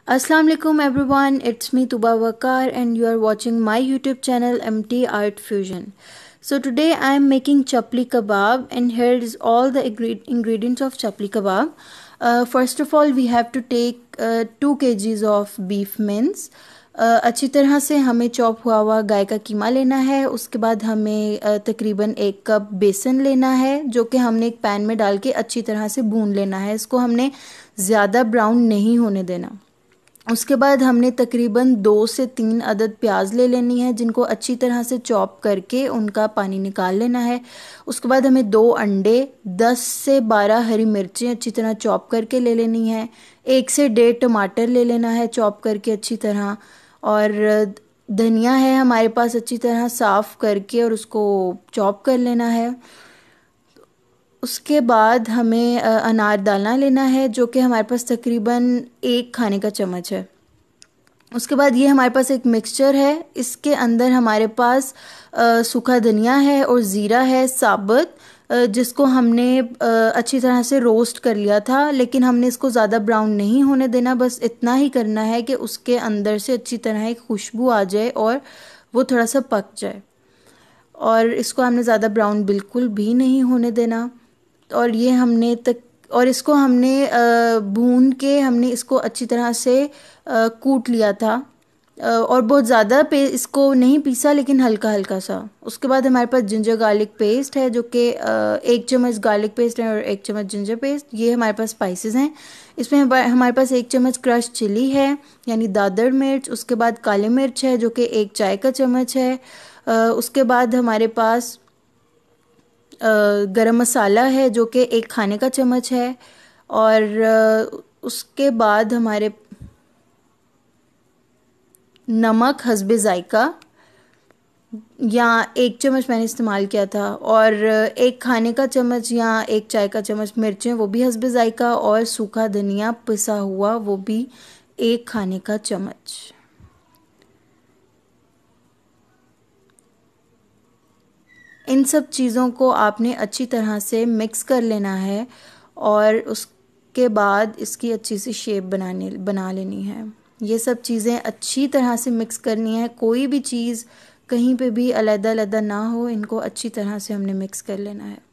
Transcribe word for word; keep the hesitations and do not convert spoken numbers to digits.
Assalamu alaikum everyone, it's me Tuba Wakar and you are watching my YouTube channel M T Art Fusion. So today I am making chapli kebab and here is all the ingredients of chapli kebab. Uh, first of all we have to take uh, two kgs of beef mince. uh, अच्छी तरह से हमें chop हुआ हुआ गाय का कीमा लेना है। उसके बाद हमें uh, तकरीबन एक कप बेसन लेना है जो कि हमने एक पैन में डाल के अच्छी तरह से भून लेना है। इसको हमने ज़्यादा ब्राउन नहीं होने देना। उसके बाद हमने तकरीबन दो से तीन अदद प्याज ले लेनी है जिनको अच्छी तरह से चॉप करके उनका पानी निकाल लेना है। उसके बाद हमें दो अंडे, दस से बारह हरी मिर्चें अच्छी तरह चॉप करके ले लेनी है। एक से डेढ़ टमाटर ले लेना है चॉप करके अच्छी तरह। और धनिया है हमारे पास अच्छी तरह साफ़ करके और उसको चॉप कर लेना है। उसके बाद हमें अनारदाना लेना है जो कि हमारे पास तकरीबन एक खाने का चम्मच है। उसके बाद ये हमारे पास एक मिक्सचर है, इसके अंदर हमारे पास सूखा धनिया है और ज़ीरा है साबुत, जिसको हमने अच्छी तरह से रोस्ट कर लिया था, लेकिन हमने इसको ज़्यादा ब्राउन नहीं होने देना। बस इतना ही करना है कि उसके अंदर से अच्छी तरह एक खुशबू आ जाए और वो थोड़ा सा पक जाए। और इसको हमने ज़्यादा ब्राउन बिल्कुल भी नहीं होने देना। और ये हमने तक और इसको हमने भून के हमने इसको अच्छी तरह से कूट लिया था और बहुत ज़्यादा पे इसको नहीं पीसा, लेकिन हल्का हल्का सा। उसके बाद हमारे पास जिंजर गार्लिक पेस्ट है जो कि एक चम्मच गार्लिक पेस्ट है और एक चम्मच जिंजर पेस्ट। ये हमारे पास स्पाइसेस हैं। इसमें हमारे पास एक चम्मच क्रश चिली है यानी दादर मिर्च। उसके बाद काली मिर्च है जो कि एक चाय का चम्मच है। उसके बाद हमारे पास गरम मसाला है जो कि एक खाने का चम्मच है। और उसके बाद हमारे नमक हस्बे जायका या एक चम्मच मैंने इस्तेमाल किया था, और एक खाने का चम्मच या एक चाय का चम्मच मिर्चें वो भी हस्बे जायका, और सूखा धनिया पिसा हुआ वो भी एक खाने का चम्मच। इन सब चीज़ों को आपने अच्छी तरह से मिक्स कर लेना है और उसके बाद इसकी अच्छी सी शेप बनाने बना लेनी है। ये सब चीज़ें अच्छी तरह से मिक्स करनी है, कोई भी चीज़ कहीं पे भी अलग अलग ना हो, इनको अच्छी तरह से हमने मिक्स कर लेना है।